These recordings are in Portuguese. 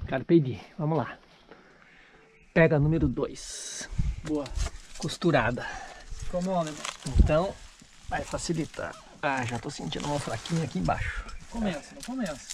Carpe diem. Vamos lá. Pega número 2. Boa. Costurada. Como é, alemão? Então, vai facilitar. Ah, já tô sentindo uma fraquinha aqui embaixo. Começa, não começa.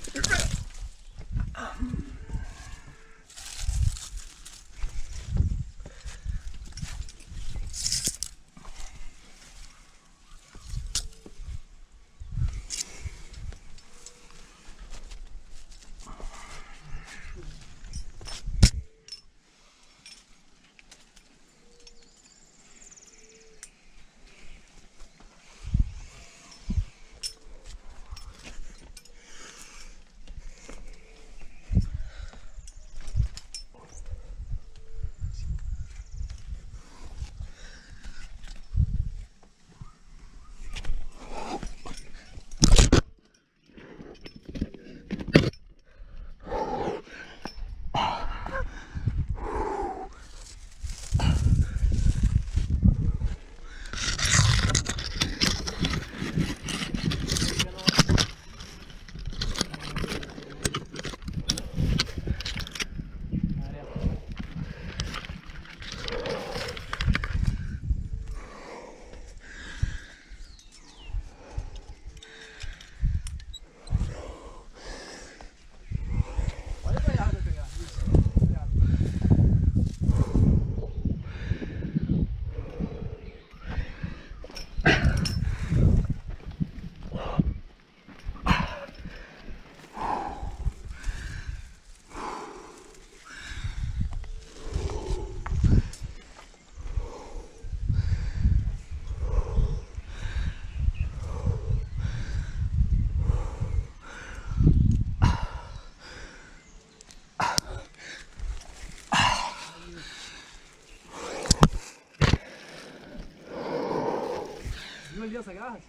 Viu ali essa garra?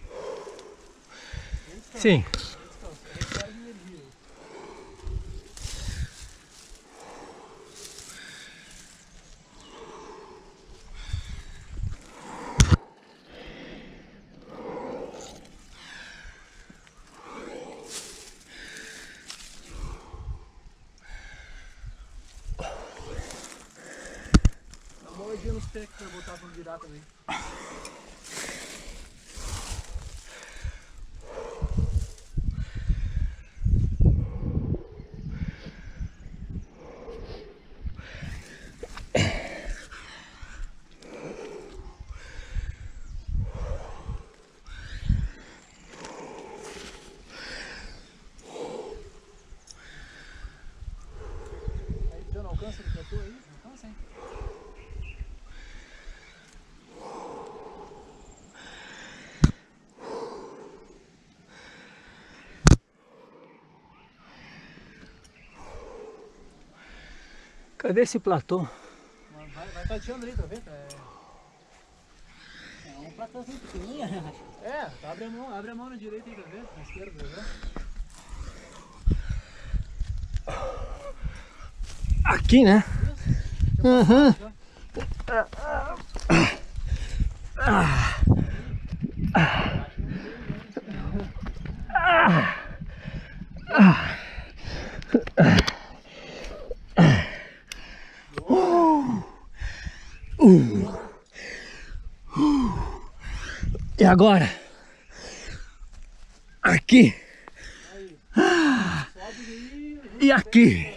Sim. Dá uma olhadinha nos pés pra botar pra virar também. Aí já não alcança do platô aí? Não alcança, hein? Cadê esse platô? Vai tateando ali, tá vendo? É um platôzinho pequenininho, né? É, tá, abre a mão na direita aí, tá vendo? Na esquerda, tá vendo? Aqui, né? Isso. Aham. E agora? Aqui. Sobe aí. E aqui.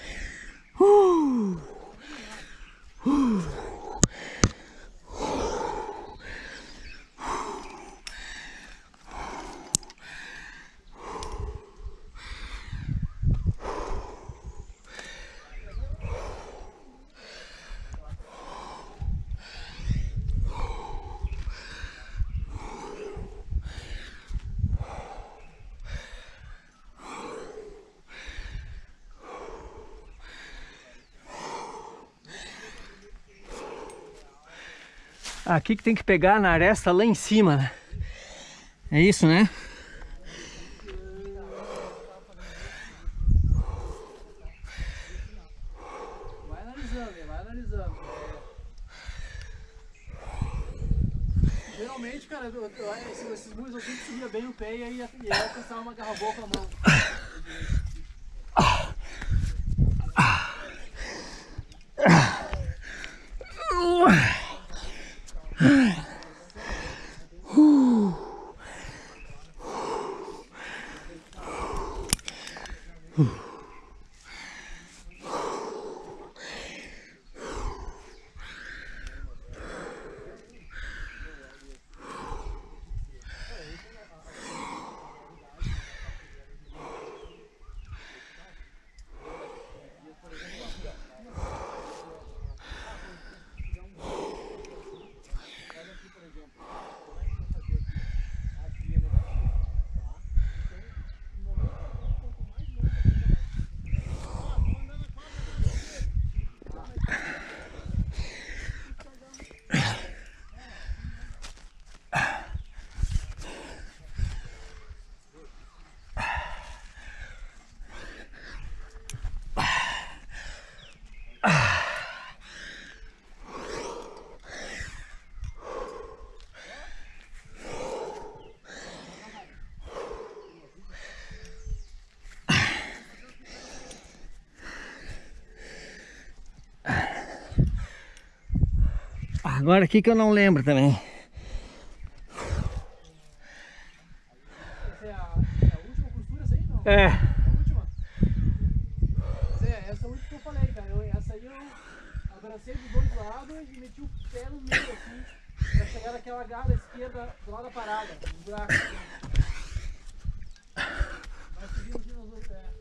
Aqui que tem que pegar na aresta lá em cima, né? É isso, né? Vai analisando, vai analisando. Geralmente, cara, esses muros assim subia bem o pé e aí alcançava uma garra boa com a mão. Agora aqui que eu não lembro também. Essa é a última costura, essa aí não? É. A última? Essa última que eu falei, cara. Essa aí eu abracei dos dois lados e meti o pé no meio assim, pra chegar naquela garra da esquerda do lado da parada, no buraco. Vai subindo assim nos dois pés.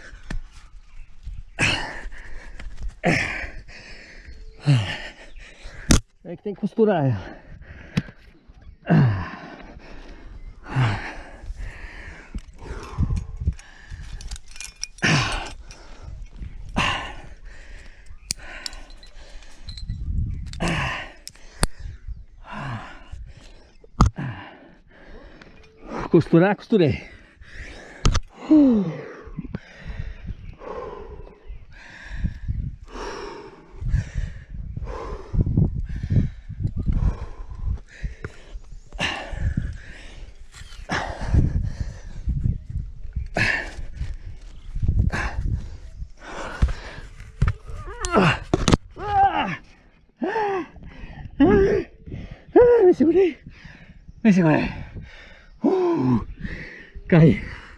É que tem que costurar ela. Costurar, costurei. Me segurei. Me segurei. Caí.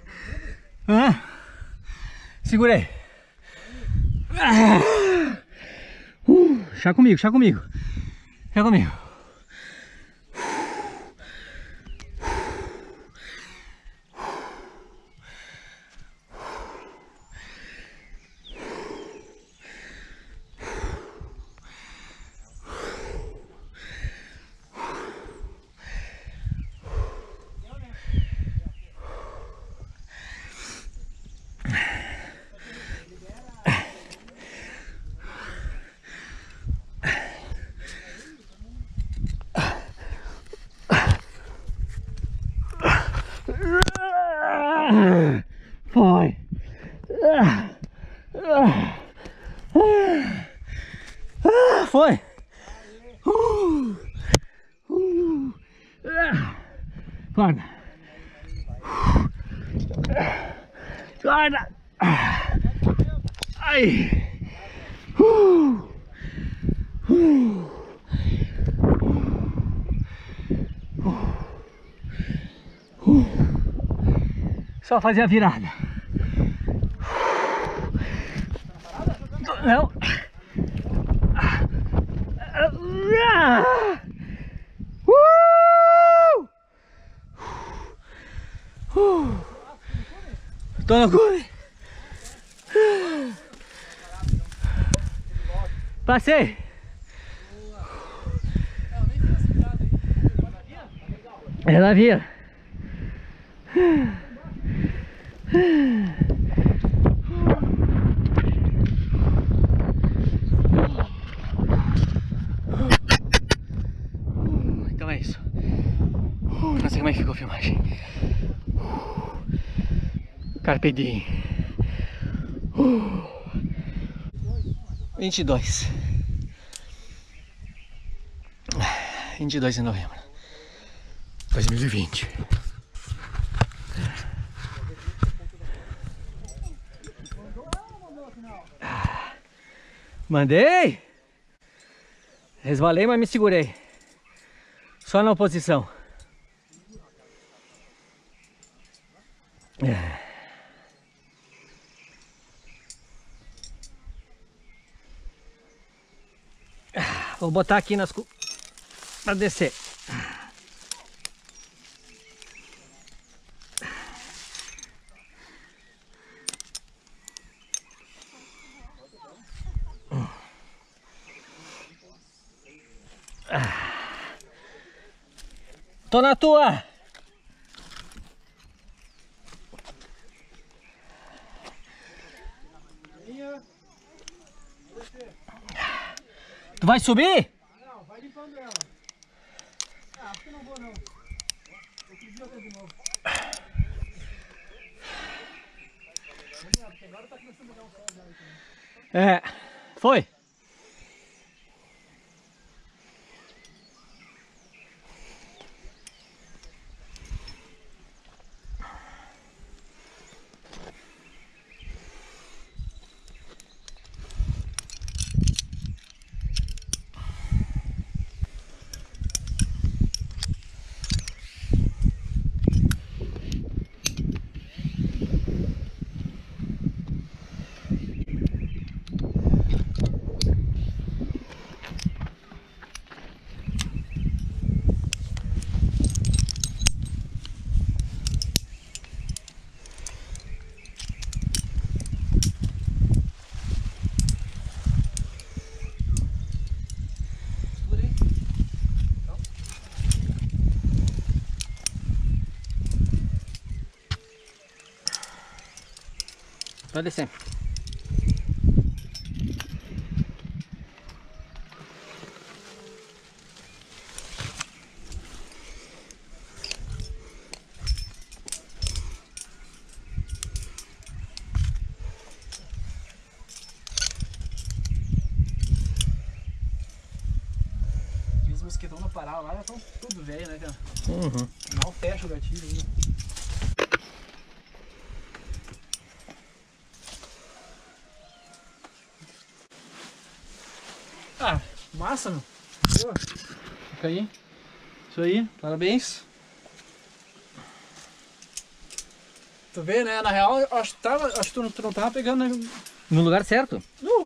Segurei. Chá comigo, chá comigo. Chá comigo. Foi. Foi. Guarda. Guarda. Ai. Só fazer a virada. Não. Tô no cume. Passei. Ela via. Então é isso. Não sei como é que ficou a filmagem. Carpe diem. 22 de novembro 2020. Mandei! Resvalei, mas me segurei. Só na oposição. Vou botar aqui nas pra descer. Tô na tua! Tu vai subir? Não, vai limpando ela. Ah, acho que eu não vou não. Outro dia eu vou de novo. Porque agora tá começando a dar um sol já aí também. É, foi. Pode descer. E os mosquetão no Pará lá já estão tudo velho, né, cara? Uhum. Mal fecha o gatilho ainda. Ah, massa, meu. Boa. Fica aí. Isso aí, parabéns. Tu vê, né? Na real, acho que tu não tava pegando, né? No lugar certo?